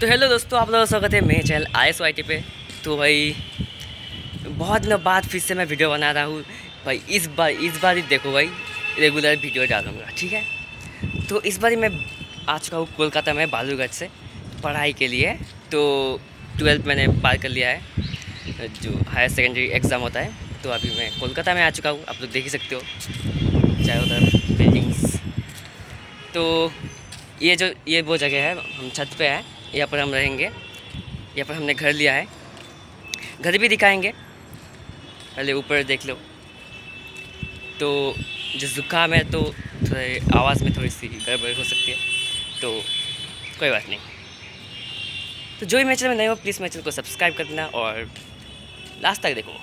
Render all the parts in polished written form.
तो हेलो दोस्तों, आप लोगों का स्वागत है मेरे चैनल ISYT पे। तो भाई बहुत दिनों बाद फिर से मैं वीडियो बना रहा हूँ भाई। इस बार ही देखो भाई, रेगुलर वीडियो डालूँगा, ठीक है। तो इस बार ही मैं आ चुका हूँ कोलकाता में बालूरघाट से पढ़ाई के लिए। तो 12th मैंने पार कर लिया है, जो हायर सेकेंडरी एग्ज़ाम होता है। तो अभी मैं कोलकाता में आ चुका हूँ, आप लोग देख ही सकते हो चारों तरफ बिल्डिंग्स। तो ये वो जगह है, हम छत पे हैं, यहाँ पर हम रहेंगे। यहाँ पर हमने घर लिया है, घर भी दिखाएंगे, पहले ऊपर देख लो। तो जो ज़ुकाम है तो थोड़े आवाज़ में थोड़ी सी गड़बड़ हो सकती है, तो कोई बात नहीं। तो जो भी मेरे चैनल में नए हो प्लीज़ मेरे चैनल को सब्सक्राइब कर देना और लास्ट तक देखो।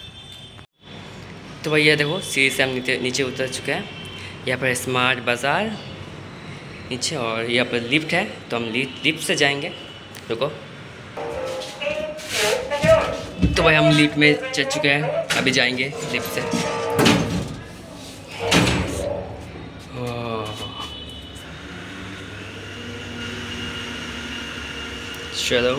तो भैया देखो, सीढ़ी से हम नीचे उतर चुके हैं। यहाँ पर स्मार्ट बाज़ार नीचे, और यहाँ पर लिफ्ट है, तो हम लिफ्ट से जाएंगे। रुको। तो भाई हम लिफ्ट में चढ़ चुके हैं, अभी जाएंगे लिफ्ट से। चलो।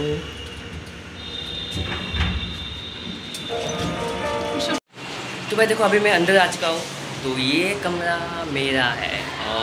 तो भाई देखो, अभी मैं अंदर आ चुका हूँ। तो ये कमरा मेरा है,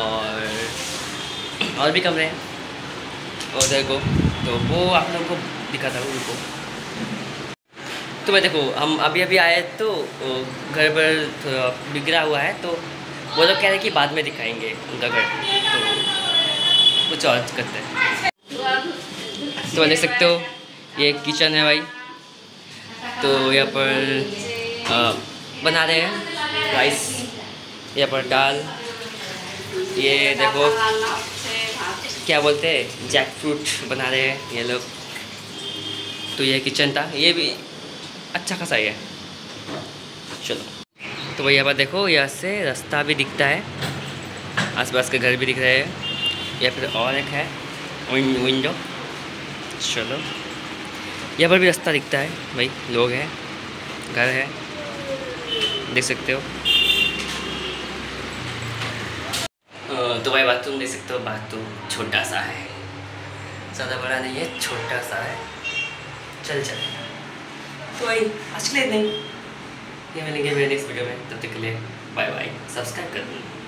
और भी कमरे हैं उधर को, तो वो आप लोगों को दिखाता हूँ। उनको तो भाई देखो, हम अभी आए तो घर पर थोड़ा बिगड़ा हुआ है, तो वो लोग कह रहे हैं कि बाद में दिखाएंगे उनका घर, तो कुछ और करते हैं। तो देख सकते हो ये किचन है भाई। तो यहाँ पर बना रहे हैं राइस, यहाँ पर दाल, ये देखो क्या बोलते हैं, जैक फ्रूट बना रहे हैं ये लोग। तो ये किचन था, ये भी अच्छा खासा ही है। चलो। तो भाई यहाँ पर देखो, यहाँ से रास्ता भी दिखता है, आसपास के घर भी दिख रहे हैं। या फिर और एक है विंडो। चलो, यहाँ पर भी रास्ता दिखता है भाई, लोग हैं, घर है, देख सकते हो। तो भाई बाथरूम देख सकते हो, बाथरूम छोटा सा है, ज़्यादा बड़ा नहीं है, छोटा सा है। चल तो भाई आज के लिए नहीं, ये मिलेंगे मेरे नेक्स्ट वीडियो में। तब तक के लिए बाय बाय, सब्सक्राइब कर दूँ।